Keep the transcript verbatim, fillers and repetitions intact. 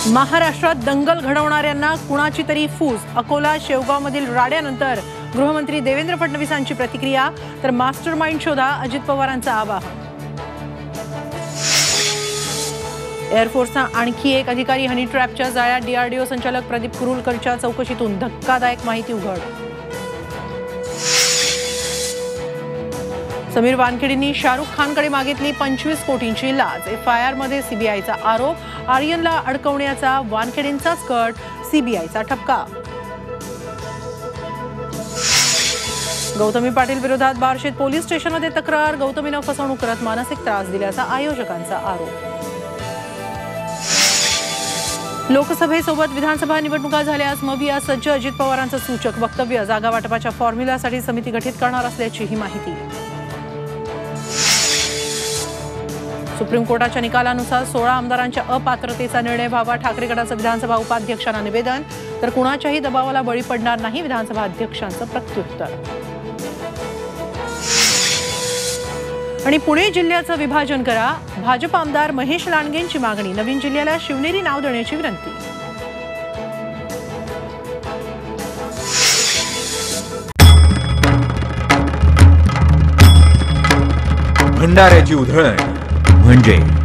महाराष्ट्रात दंगल घडवणाऱ्यांना कुणाची तरी फूस। अकोला शेवगावमधील राड्यानंतर गृहमंत्री देवेंद्र फडणवीसांची प्रतिक्रिया, तर मास्टरमाइंड शोधा, अजित पवारांचं आवाहन। एअरफोर्सचा आणखी एक अधिकारी हनी ट्रॅपच्या जाळ्यात, डीआरडीओ संचालक प्रदीप कुरुलकरच्या चौकशीतून धक्कादायक माहिती उघड। समीर वानखेडेंनी शाहरुख खानकडे मागितली पंचवीस कोटींची लाच। एफआयआर मध्ये सीबीआयचा आरोप, आर्यनला अडकवण्याचा वानखेडेंचाच कट, सीबीआयचा ठपका। गौतमी पाटील विरोधात बार्शीत पोलीस स्टेशनमध्ये तक्रार, गौतमीनं फसवणूक करत मानसिक त्रास दिल्याचा आयोजकांचा आरोप। लोकसभेसोबत विधानसभा निवडणुका झाल्यास मविया सज्ज, अजित पवारांचं सूचक वक्तव्य। जागा वाटपाच्या फॉर्म्युलासाठी समिती गठीत करणार असल्याची ही माहिती। सुप्रीम कोर्टाच्या निकालानुसार सोळा आमदारांच्या अपात्रतेचा निर्णय व्हावा, ठाकरे गटाचं विधानसभा उपाध्यक्षांना निवेदन। तर कुणाच्याही दबावाला बळी पडणार नाही, विधानसभा अध्यक्षांचं प्रत्युत्तर। आणि पुणे जिल्ह्याचं विभाजन करा, भाजप आमदार महेश लांडगेंची मागणी। नवीन जिल्ह्याला शिवनेरी नाव देण्याची विनंती। भंडाऱ्याची उधळण म्हणजे